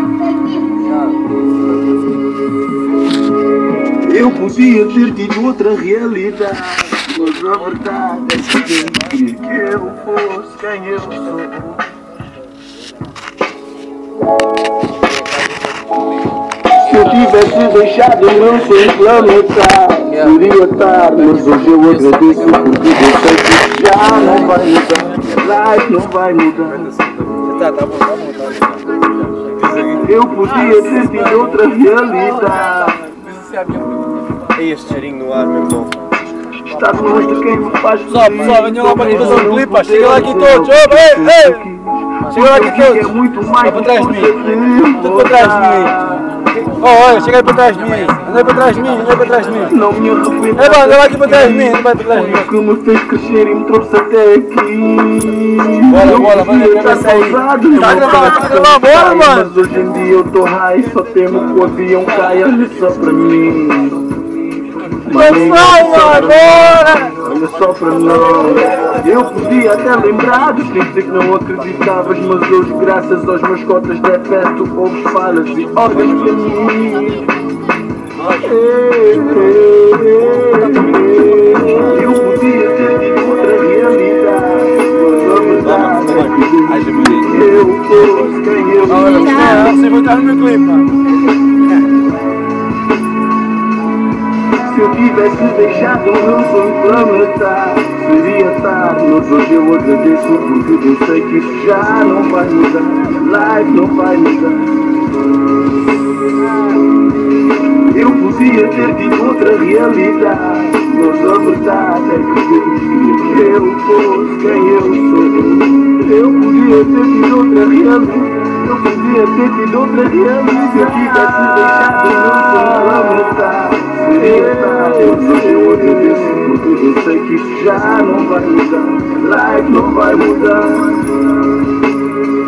Eu podia ter tido outra realidade, mas a verdade é que eu queria que eu fosse quem eu sou. Se eu tivesse deixado o meu sonho planetar, poderia estar, mas hoje eu agradeço porque eu sei que já não vai mudar. Life não vai mudar. Eu podia ter tido outra realidade. É este cheirinho no ar, meu irmão. Estar longe de quem me faz feliz. Pessoal, venham lá para aqui fazer um clipe, pá. Chega lá aqui todos. Ei! Chega lá aqui todos. É muito mais para trás de mim. Tudo para trás de mim. Olha, chega aí para trás de mim. Andei para trás de mim, andei para trás de mim. Não me arrependo. É bom, anda lá aqui para trás de mim, anda para trás de mim. Que me fez crescer e me trouxe até aqui. Bora, vai na cabeça aí. Está a gravar, bora, mano. Mas hoje em dia eu tô high, só temo que o avião caia só para mim. Pessoal, bora! Olha só para nós. Eu podia até lembrar dos tempos em que não acreditavas, mas hoje, graças aos meus cotas de fé, tu ouves falas e olhas para mim. Eu podia ter tido outra realidade, mas a verdade é que eu fosse quem eu sou. Você vai estar no meu clipe, mano. Se eu tivesse deixado o meu sonho planetar, seria tarde, mas hoje eu agradeço porque eu sei que isso já não vai mudar. Life não vai mudar. Eu podia ter tido outra realidade, mas a verdade é que Deus queria que eu fosse quem eu sou. Eu podia ter tido outra realidade. Eu podia ter tido outra realidade. Se eu tivesse deixado o meu sonho planetar, seria tarde, mas hoje eu agradeço porque eu sei que isso já não vai mudar. Life não vai mudar.